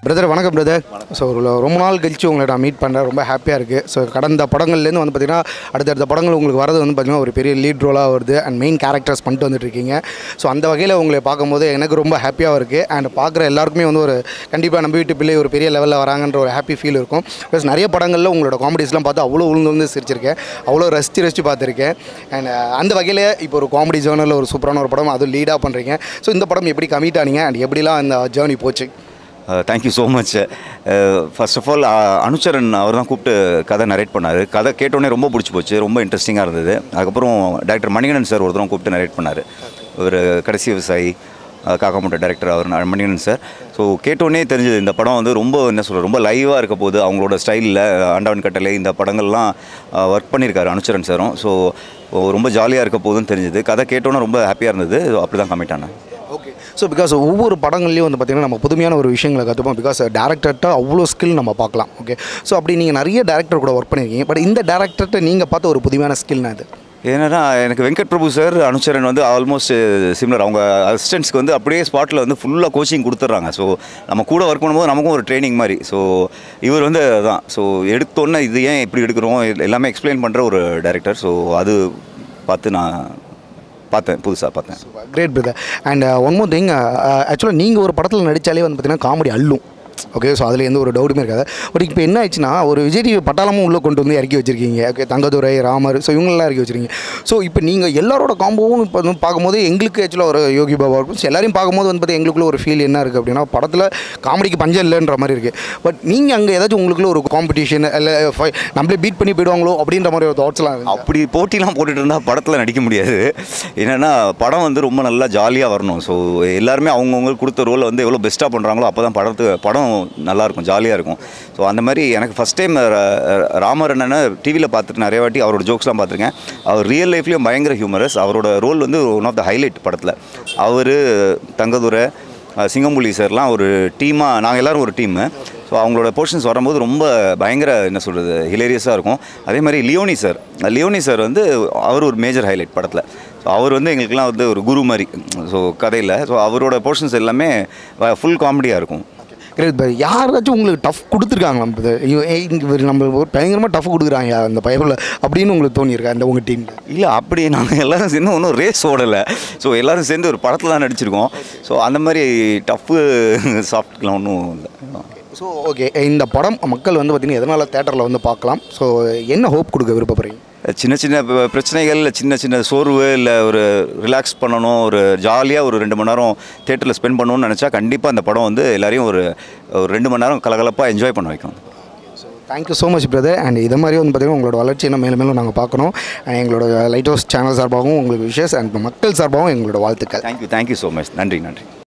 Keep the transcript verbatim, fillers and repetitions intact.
Brother வணக்கம் brother. So ரொம்ப நாள் கழிச்சு உங்களை நான் மீட் பண்ணுறேன், ரொம்ப ஹாப்பியாக இருக்குது. ஸோ கடந்த படங்கள்லேருந்து வந்து பார்த்திங்கன்னா அடுத்தடுத்த படங்கள் உங்களுக்கு வரது வந்து பார்த்திங்கன்னா ஒரு பெரிய லீட் ரோலாக வருது அண்ட் மெயின் கேரக்டர்ஸ் பண்ணிட்டு வந்துட்டுருக்கீங்க. ஸோ அந்த வகையில் உங்களை பார்க்கும்போது எனக்கு ரொம்ப ஹாப்பியாக இருக்குது. அண்ட் பார்க்குற எல்லாருக்குமே வந்து ஒரு கண்டிப்பாக நம்ம வீட்டு பிள்ளை ஒரு பெரிய லெவலில் வராங்கன்ற ஒரு ஹாப்பி ஃபீல் இருக்கும். ப்ளஸ் நிறைய படங்களில் உங்களோட காமெடிஸ்லாம் பார்த்து அவ்வளோ உளுந்து வந்து சிரிச்சிருக்கேன், அவ்வளோ ரசித்து ரசித்து பார்த்துருக்கேன். அண்ட் அந்த வகையில் இப்போ ஒரு காமெடி ஜேர்னலில் ஒரு சூப்பரான ஒரு படம் அதுவும் லீடாக பண்ணுறீங்க. ஸோ இந்த படம் எப்படி கமிட் ஆனீங்க அண்ட் எப்படிலாம் அந்த ஜேர்னி போச்சு? Thank you so much. First of all Anucharan அவர் தான் கூப்பிட்டு கதை நரேட் பண்ணார். கதை கேட்டோடனே ரொம்ப பிடிச்சி போச்சு, ரொம்ப இன்ட்ரெஸ்டிங்காக இருந்தது. அதுக்கப்புறம் டாக்டர் மணிகண்டன் சார் ஒருத்தரும் கூப்பிட்டு நரேட் பண்ணார். ஒரு கடைசி விவசாயி காக்காமட்ட டைரக்டர் அவர் மணிகண்டன் சார். ஸோ கேட்டோடனே தெரிஞ்சது இந்த படம் வந்து ரொம்ப என்ன சொல்கிறது ரொம்ப லைவாக இருக்க போது. அவங்களோட ஸ்டைலில் ஆண்டவன் கட்டளை இந்த படங்கள்லாம் ஒர்க் பண்ணியிருக்காரு அனுச்சரன் சாரும். ஸோ ரொம்ப ஜாலியாக இருக்க போதுன்னு தெரிஞ்சது. கதை கேட்டோன்னே ரொம்ப ஹாப்பியாக இருந்தது. அப்படி தான் கமிட் ஆனேன். ஓகே. ஸோ பிகாஸ் ஒவ்வொரு படங்கள்லேயும் வந்து பார்த்திங்கன்னா நம்ம புதுமையான ஒரு விஷயங்களை கற்றுப்போம். பிகாஸ் டேரக்டர்கிட்ட அவ்வளோ ஸ்கில் நம்ம பார்க்கலாம். ஓகே. ஸோ அப்படி நீங்கள் நிறைய டேரக்டர் கூட ஒர்க் பண்ணியிருக்கீங்க. பட் இந்த டேரக்டர்கிட்ட நீங்கள் பார்த்த ஒரு புதுமையான ஸ்கில்னா அது ஏன்னா எனக்கு வெங்கட் பிரபு சார் அனுச்சரன் வந்து ஆல்மோஸ்ட் சிமிலர். அவங்க அசிஸ்டன்ட்ஸ்க்கு வந்து அப்படியே ஸ்பாட்டில் வந்து ஃபுல்லாக கோச்சிங் கொடுத்துட்றாங்க. ஸோ நம்ம கூட ஒர்க் பண்ணும்போது நமக்கும் ஒரு ட்ரைனிங் மாதிரி. ஸோ இவர் வந்து அதுதான். ஸோ எடுத்தோன்னே இது ஏன் இப்படி எடுக்கிறோம் எல்லாமே எக்ஸ்பிளைன் பண்ணுற ஒரு டைரக்டர். ஸோ அது பார்த்து நான் பார்த்தேன், புதுசாக பார்த்தேன். Great brother. And one more thing, ஆக்சுவலாக நீங்கள் ஒரு படத்தில் நடித்தாலே வந்து பார்த்திங்கன்னா காமெடி அள்ளும். ஓகே. ஸோ அதில் எந்த ஒரு டவுட்டுமே இருக்காது. பட் இப்போ என்ன ஆயிடுச்சுன்னா ஒரு விஜய் டிவி பட்டாளமும் உள்ளே கொண்டு வந்து இறக்கி வச்சிருக்கீங்க. ஓகே. தங்கதுரை, ராமர், ஸோ இவங்களெலாம் இறக்கி வச்சிருக்கீங்க. ஸோ இப்போ நீங்கள் எல்லாரோட காம்போவும் இப்போ வந்து பார்க்கும்போது எங்களுக்கு ஆக்சுவலாக ஒரு யோகி பாபா இருக்கும். ஸோ எல்லாரையும் பார்க்கும்போது வந்து பார்த்து எங்களுக்குள்ள ஒரு ஃபீல் என்ன இருக்குது அப்படின்னா படத்தில் காமெடிக்கு பஞ்சம் இல்லைன்ற மாதிரி இருக்குது. பட் நீங்கள் அங்கே ஏதாச்சும் உங்களுக்குள்ள ஒரு காம்படிஷன் இல்லை நம்மளே பீட் பண்ணி போயிடுவாங்களோ அப்படின்ற மாதிரி ஒரு தாட்ஸ்லாம் இருக்குது? அப்படி போட்டிலாம் போட்டுட்டு இருந்தால் படத்தில் நடிக்க முடியாது. என்னென்னா படம் வந்து ரொம்ப நல்லா ஜாலியாக வரணும். ஸோ எல்லாருமே அவங்கவுங்களுக்கு கொடுத்த ரோலை வந்து எவ்வளோ பெஸ்ட்டாக பண்ணுறாங்களோ அப்போ தான் படத்துக்கு படம் நல்லாயிருக்கும், ஜாலியாக இருக்கும். ஸோ அந்த மாதிரி எனக்கு ஃபஸ்ட் டைம் ராமர் என்னென்னா டிவியில் பார்த்துட்டு நிறைய வாட்டி அவரோட ஜோக்ஸ்லாம் பார்த்துருக்கேன். அவர் ரியல் லைஃப்லேயும் பயங்கர ஹியூமரஸ். அவரோட ரோல் வந்து ஒன் ஆஃப் த ஹைலைட் படத்தில். அவர் தங்கதுரை, சிங்கம்புலி சார்லாம் ஒரு டீமாக நாங்கள் எல்லோரும் ஒரு டீமு. ஸோ அவங்களோட போர்ஷன்ஸ் வரும்போது ரொம்ப பயங்கர என்ன சொல்கிறது ஹிலேரியஸாக இருக்கும். அதே மாதிரி லியோனி சார் லியோனி சார் வந்து அவர் ஒரு மேஜர் ஹைலைட் படத்தில். ஸோ அவர் வந்து எங்களுக்கெல்லாம் வந்து ஒரு குரு மாதிரி. ஸோ கதையில் ஸோ அவரோட போர்ஷன்ஸ் எல்லாமே ஃபுல் காமெடியாக இருக்கும். Great boy. யாராச்சும் உங்களுக்கு டஃப் கொடுத்துருக்காங்க? நம்ம இங்கே நம்ம ஒரு பயங்கரமாக டஃப் கொடுக்குறாங்க அந்த பயபில் அப்படின்னு உங்களுக்கு தோணியிருக்கா இந்த உங்கள் டீம்? இல்லை, அப்படி நாங்கள் எல்லோரும் சேர்ந்து ஒன்றும் ரேஸ் ஓடலை. ஸோ எல்லோரும் சேர்ந்து ஒரு படத்தில் தான் நடிச்சிருக்கோம். ஸோ அந்த மாதிரி டஃப்பு சாஃப்ட்லாம் ஒன்றும் இல்லை. So okay. இந்த படம் மக்கள் வந்து பார்த்திங்கன்னா எதனால் தேட்டரில் வந்து பார்க்கலாம்? ஸோ என்ன ஹோப் கொடுக்க விருப்பப்படுறீங்க? சின்ன சின்ன பிரச்சனைகள், சின்ன சின்ன சோர்வு, இல்லை ஒரு ரிலாக்ஸ் பண்ணணும், ஒரு ஜாலியாக ஒரு ரெண்டு மணி நேரம் தேட்டரில் ஸ்பெண்ட் பண்ணணும்னு நினச்சா கண்டிப்பாக அந்த படம் வந்து எல்லாரையும் ஒரு ஒரு ரெண்டு மணி நேரம் கலகலப்பாக என்ஜாய் பண்ண வைக்கும். So thank you so much brother. And இது மாதிரி வந்து பார்த்திங்கன்னா உங்களோட வளர்ச்சி என்ன மேலும் மேலும் நாங்கள் பார்க்கணும். எங்களோட லைட் ஹவுஸ் சேனல் சார்பாகவும் உங்களுக்கு விஷஸ் அண்ட் மக்கள் சார்பாகவும் எங்களோட வாழ்த்துக்கள். Thank you thank you so much. நன்றி நன்றி.